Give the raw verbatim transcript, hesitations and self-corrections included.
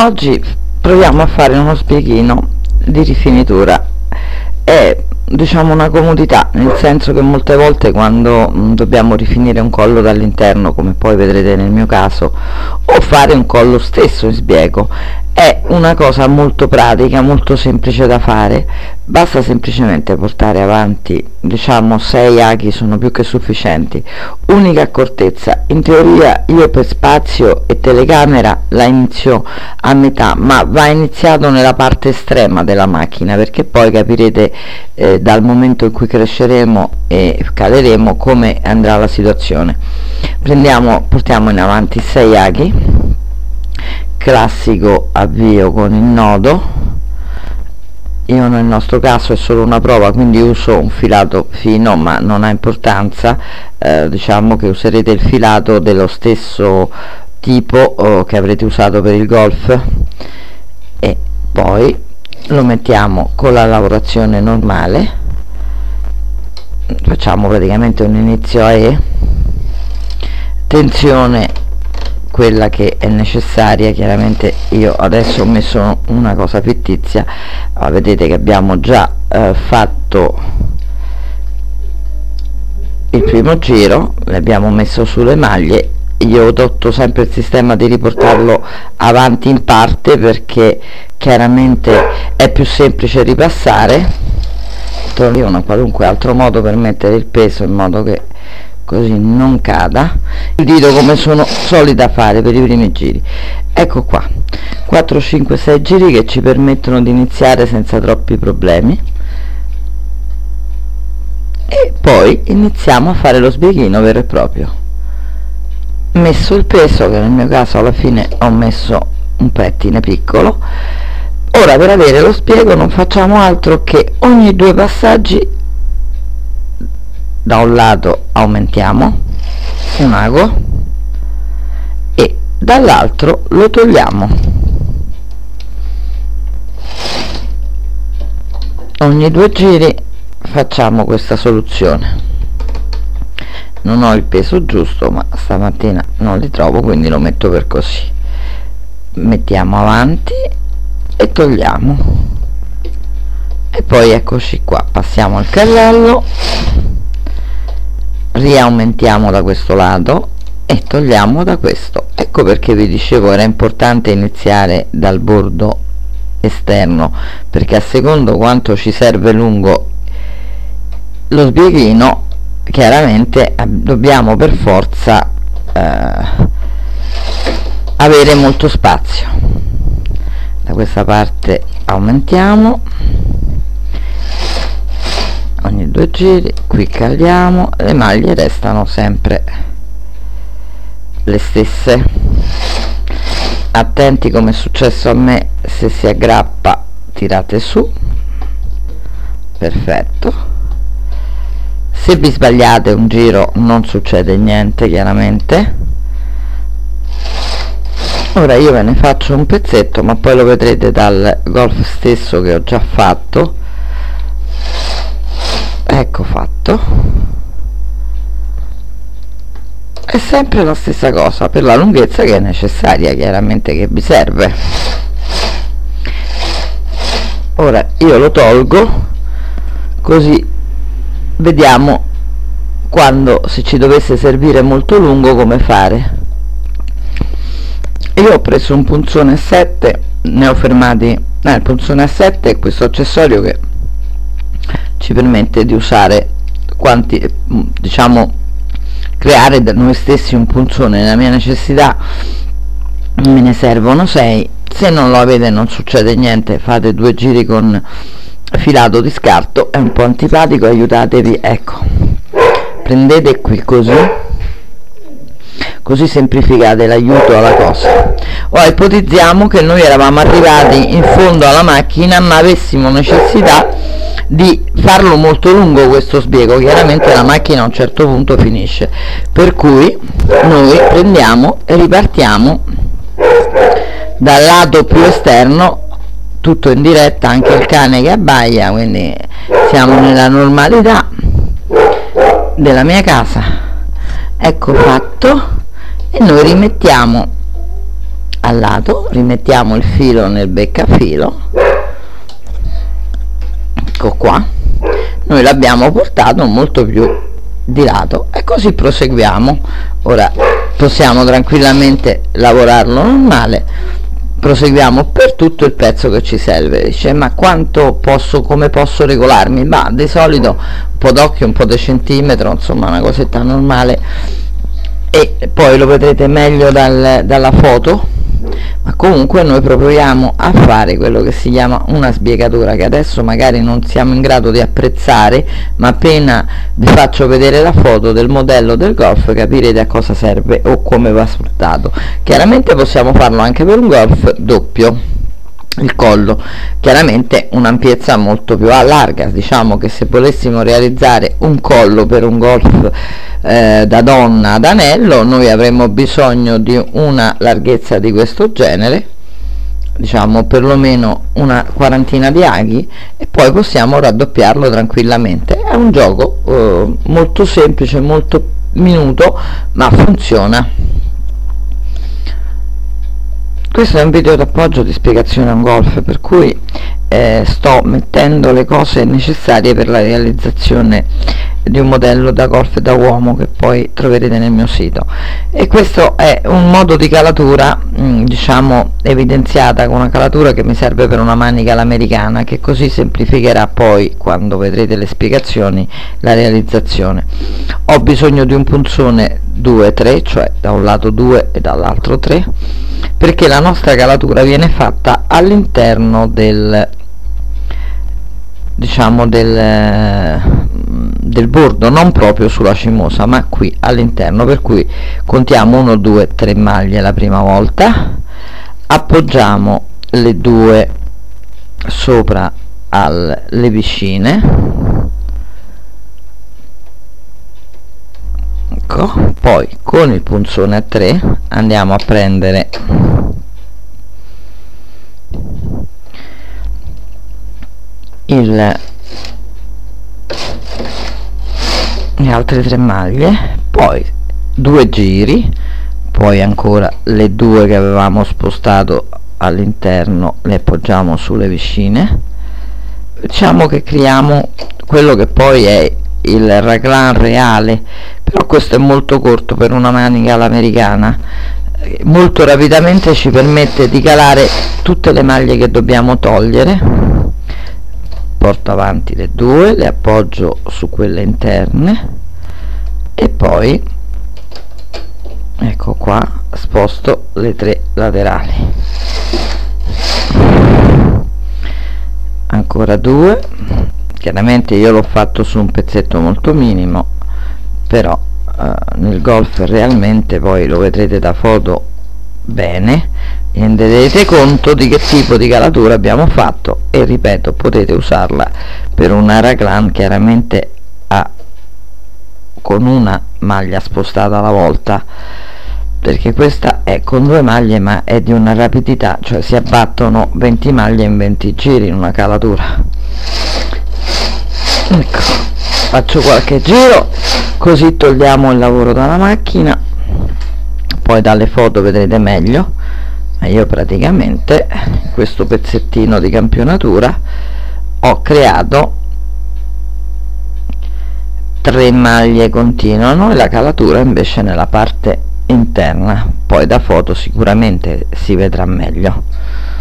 Oggi proviamo a fare uno spieghino di rifinitura. È, diciamo, una comodità, nel senso che molte volte quando mh, dobbiamo rifinire un collo dall'interno, come poi vedrete nel mio caso, o fare un collo stesso in sbiego, è una cosa molto pratica, molto semplice da fare. Basta semplicemente portare avanti, diciamo, sei aghi sono più che sufficienti. Unica accortezza: in teoria io per spazio e telecamera la inizio a metà, ma va iniziato nella parte estrema della macchina, perché poi capirete eh, dal momento in cui cresceremo e caleremo come andrà la situazione. Prendiamo, portiamo in avanti sei aghi, classico avvio con il nodo. Io nel nostro caso è solo una prova, quindi uso un filato fino, ma non ha importanza. Eh, diciamo che userete il filato dello stesso tipo oh, che avrete usato per il golf, e poi lo mettiamo con la lavorazione normale. Facciamo praticamente un inizio a E, tensione quella che è necessaria. Chiaramente io adesso ho messo una cosa fittizia, ma vedete che abbiamo già eh, fatto il primo giro, l'abbiamo messo sulle maglie. Io ho adotto sempre il sistema di riportarlo avanti in parte, perché chiaramente è più semplice ripassare. Io un qualunque altro modo per mettere il peso in modo che così non cada il dito, come sono solita fare per i primi giri. Ecco qua, quattro cinque sei giri che ci permettono di iniziare senza troppi problemi, e poi iniziamo a fare lo sbieghino vero e proprio. Messo il peso, che nel mio caso alla fine ho messo un pettine piccolo. Ora, per avere lo spiego non facciamo altro che ogni due passaggi da un lato aumentiamo un ago e dall'altro lo togliamo. Ogni due giri facciamo questa soluzione. Non ho il peso giusto, ma stamattina non li trovo, quindi lo metto per così. Mettiamo avanti e togliamo, e poi eccoci qua, passiamo al carrello, riaumentiamo da questo lato e togliamo da questo. Ecco perché vi dicevo era importante iniziare dal bordo esterno, perché a secondo quanto ci serve lungo lo sbieghino, chiaramente dobbiamo per forza eh, avere molto spazio. Da questa parte aumentiamo ogni due giri, qui caliamo, le maglie restano sempre le stesse. Attenti, come è successo a me, se si aggrappa tirate su. Perfetto. Se vi sbagliate un giro non succede niente, chiaramente. Ora io ve ne faccio un pezzetto, ma poi lo vedrete dal golf stesso che ho già fatto. Ecco fatto. È sempre la stessa cosa, per la lunghezza che è necessaria, chiaramente, che vi serve. Ora io lo tolgo, così vediamo quando, se ci dovesse servire molto lungo, come fare. Io ho preso un punzone a sette, ne ho fermati eh, il punzone a sette è questo accessorio che ci permette di usare quanti, diciamo, creare da noi stessi un punzone. Nella mia necessità me ne servono sei. Se non lo avete non succede niente, fate due giri con filato di scarto, è un po' antipatico, aiutatevi, ecco, prendete qui così così semplificate l'aiuto alla cosa. Ora ipotizziamo che noi eravamo arrivati in fondo alla macchina, ma avessimo necessità di farlo molto lungo questo sbiego. Chiaramente la macchina a un certo punto finisce, per cui noi prendiamo e ripartiamo dal lato più esterno, tutto in diretta, anche il cane che abbaia, quindi siamo nella normalità della mia casa. Ecco fatto, e noi rimettiamo al lato, rimettiamo il filo nel beccafilo, ecco qua, noi l'abbiamo portato molto più di lato e così proseguiamo. Ora possiamo tranquillamente lavorarlo normale, proseguiamo per tutto il pezzo che ci serve. Dice, ma quanto posso, come posso regolarmi? Ma di solito un po' d'occhio, un po' di centimetro, insomma una cosetta normale, e poi lo vedrete meglio dal, dalla foto. Ma comunque noi proviamo a fare quello che si chiama una sbiegatura, che adesso magari non siamo in grado di apprezzare, ma appena vi faccio vedere la foto del modello del Golf capirete a cosa serve o come va sfruttato. Chiaramente possiamo farlo anche per un Golf doppio, il collo chiaramente un'ampiezza molto più larga. Diciamo che se volessimo realizzare un collo per un Golf eh, da donna ad anello, noi avremmo bisogno di una larghezza di questo genere, diciamo perlomeno una quarantina di aghi, e poi possiamo raddoppiarlo tranquillamente. È un gioco eh, molto semplice, molto minuto, ma funziona. Questo è un video d'appoggio di spiegazione a un Golf, per cui eh, sto mettendo le cose necessarie per la realizzazione di un modello da Golf da uomo che poi troverete nel mio sito. E questo è un modo di calatura mh, diciamo evidenziata con una calatura che mi serve per una manica all'americana, che così semplificherà poi, quando vedrete le spiegazioni, la realizzazione. Ho bisogno di un punzone due tre, cioè da un lato due e dall'altro tre, perché la nostra calatura viene fatta all'interno del diciamo del, del bordo, non proprio sulla cimosa ma qui all'interno, per cui contiamo uno due tre maglie la prima volta, appoggiamo le due sopra alle vicine, ecco, poi con il punzone a tre andiamo a prendere il, le altre tre maglie, poi due giri, poi ancora le due che avevamo spostato all'interno le appoggiamo sulle vicine. Diciamo che creiamo quello che poi è il raglan reale, però questo è molto corto per una manica all'americana. Molto rapidamente ci permette di calare tutte le maglie che dobbiamo togliere. Porto avanti le due, le appoggio su quelle interne e poi ecco qua sposto le tre laterali, ancora due. Chiaramente io l'ho fatto su un pezzetto molto minimo, però eh, nel Golf realmente poi lo vedrete da foto bene, renderete conto di che tipo di calatura abbiamo fatto, e ripeto, potete usarla per una raglan chiaramente a, con una maglia spostata alla volta, perché questa è con due maglie ma è di una rapidità, cioè si abbattono venti maglie in venti giri in una calatura. Ecco, faccio qualche giro così togliamo il lavoro dalla macchina, poi dalle foto vedrete meglio. Ma io praticamente questo pezzettino di campionatura ho creato tre maglie continuano e la calatura invece nella parte interna, poi da foto sicuramente si vedrà meglio.